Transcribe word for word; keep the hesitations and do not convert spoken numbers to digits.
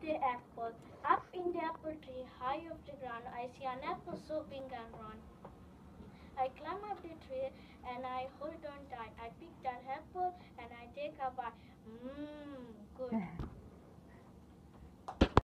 the apple. Up in the apple tree, high off the ground, I see an apple so pink and round. I climb up the tree and I hold on tight. I pick that apple and I take a bite. Mmm, good.